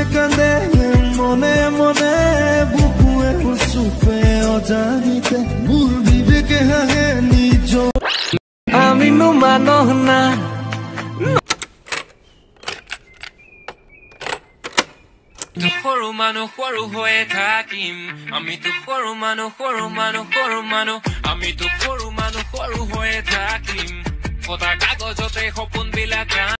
কান্দে মনে মনে বুকুৱে চুপে অজানিতে মোৰ বিবেকে হাহে নিজৰ আমিনো মানহ না সৰু মানুহ সৰু হৈয়ে থাকিম আমিতো সৰু মানুহ আমিতো সৰু মানুহ সৰু হৈয়ে থাকিম কটা কাগজতে সপোন বিলাক